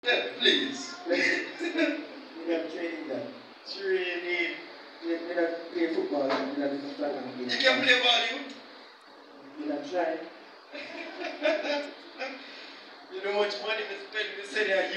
Yeah, please. We have training that. Training. We don't play football, we don't do flag and You game. can play ball, you? We don't try. You know how much money we spend in the city.